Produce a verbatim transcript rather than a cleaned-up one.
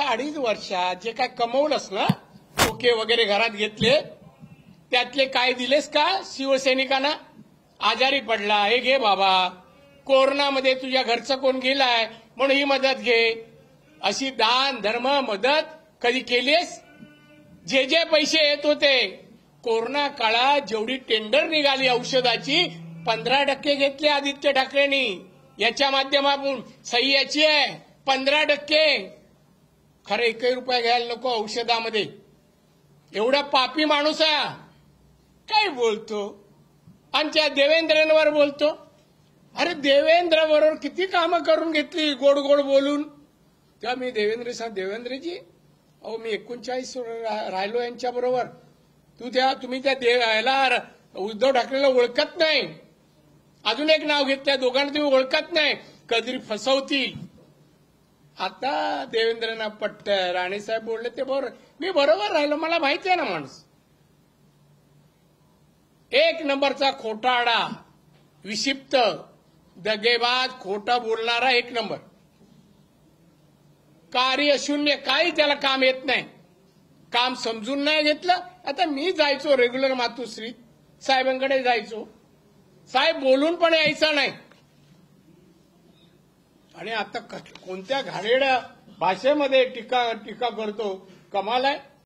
अडीच वर्षात जे काय कमवलंस ना, ओके वगैरे घरात घेतले, त्यातले काय दिलेस का शिवसैनिकांना? आजारी पडला, हे घे बाबा. कोरोनामध्ये तुझ्या घरचं कोण गेलाय म्हणून ही मदत घे. अशी दान धर्म मदत कधी केलीस? जे जे पैसे येत होते कोरोना काळात, जेवढी टेंडर निघाली औषधाची, पंधरा टक्के घेतले आदित्य ठाकरेंनी. याच्या माध्यमातून सही याची आहे, पंधरा टक्के. खरं एकही रुपया घ्यायला नको औषधामध्ये. एवढा पापी माणूस आहे. काय बोलतो आणि त्या देवेंद्रांवर बोलतो. अरे देवेंद्र बरोबर किती कामं करून घेतली गोड गोड बोलून. तेव्हा मी देवेंद्र सांग, देवेंद्रजी अहो मी एकोणचाळीस राहिलो यांच्या बरोबर. तू त्या तुम्ही त्या याला उद्धव ठाकरेला ओळखत नाही. अजून एक नाव घेतलं, दोघांना तुम्ही ओळखत नाही, कधी फसवतील. आता देवेंद्रना पट्ट. राणेसाहेब बोलले ते बरोबर, मी बरोबर राहिलो, मला माहिती आहे ना माणूस. एक नंबरचा खोटारडा, विक्षिप्त, दगेबाज, खोटा बोलणारा एक नंबर. कार्यशून्य, काही त्याला काम येत नाही. काम समजून नाही घेतलं. आता मी जायचो रेग्युलर मातुश्री साहेबांकडे जायचो, साहेब बोलून पण यायचा नाही. आणि आता कोणत्या घाणेरड्या भाषेमध्ये टीका टीका करतो, कमाल आहे.